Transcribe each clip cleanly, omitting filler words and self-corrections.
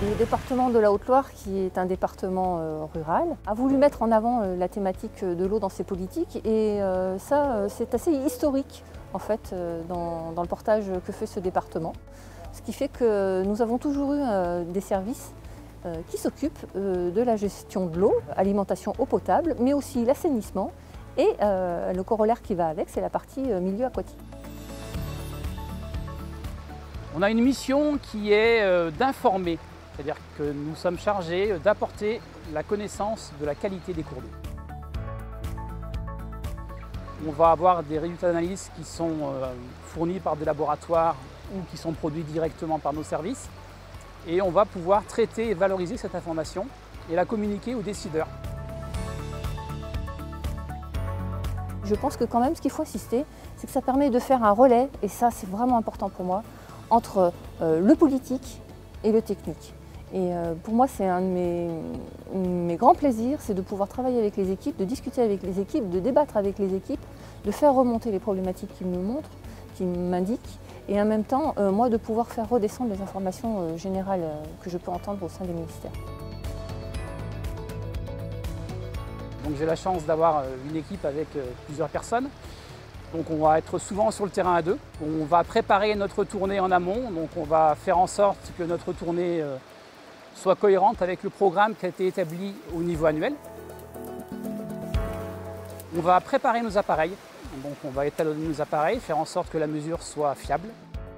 Le département de la Haute-Loire, qui est un département rural, a voulu mettre en avant la thématique de l'eau dans ses politiques et ça, c'est assez historique en fait dans le portage que fait ce département. Ce qui fait que nous avons toujours eu des services qui s'occupent de la gestion de l'eau, alimentation eau potable, mais aussi l'assainissement et le corollaire qui va avec, c'est la partie milieu aquatique. On a une mission qui est d'informer, c'est-à-dire que nous sommes chargés d'apporter la connaissance de la qualité des cours d'eau. On va avoir des résultats d'analyse qui sont fournis par des laboratoires ou qui sont produits directement par nos services. Et on va pouvoir traiter et valoriser cette information et la communiquer aux décideurs. Je pense que quand même ce qu'il faut insister, c'est que ça permet de faire un relais, et ça c'est vraiment important pour moi, entre le politique et le technique. Et pour moi, c'est un de mes grands plaisirs, c'est de pouvoir travailler avec les équipes, de discuter avec les équipes, de débattre avec les équipes, de faire remonter les problématiques qu'ils me montrent, qu'ils m'indiquent, et en même temps, moi, de pouvoir faire redescendre les informations générales que je peux entendre au sein des ministères. Donc j'ai la chance d'avoir une équipe avec plusieurs personnes. Donc on va être souvent sur le terrain à deux. On va préparer notre tournée en amont, donc on va faire en sorte que notre tournée soit cohérente avec le programme qui a été établi au niveau annuel. On va préparer nos appareils, donc on va étalonner nos appareils, faire en sorte que la mesure soit fiable.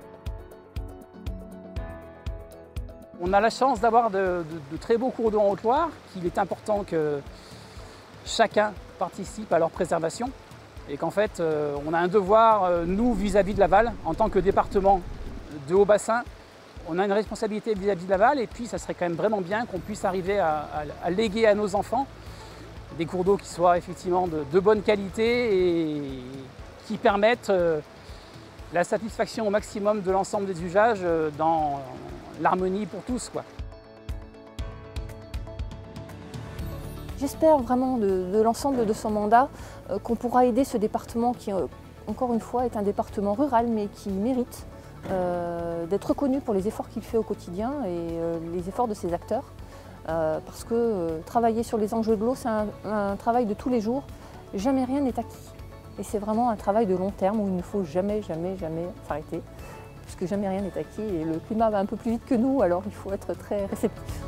On a la chance d'avoir de très beaux cours d'eau en Haute-Loire, qu'il est important que chacun participe à leur préservation. Et qu'en fait, on a un devoir, nous, vis-à-vis de Laval, en tant que département de haut bassin, on a une responsabilité vis-à-vis de Laval, et puis ça serait quand même vraiment bien qu'on puisse arriver à léguer à nos enfants des cours d'eau qui soient effectivement de bonne qualité et qui permettent la satisfaction au maximum de l'ensemble des usages dans l'harmonie pour tous, quoi. J'espère vraiment de l'ensemble de son mandat qu'on pourra aider ce département qui, encore une fois, est un département rural mais qui mérite d'être reconnu pour les efforts qu'il fait au quotidien et les efforts de ses acteurs. Parce que travailler sur les enjeux de l'eau, c'est un travail de tous les jours. Jamais rien n'est acquis. Et c'est vraiment un travail de long terme où il ne faut jamais, jamais, jamais s'arrêter. Puisque jamais rien n'est acquis et le climat va un peu plus vite que nous, alors il faut être très réceptif.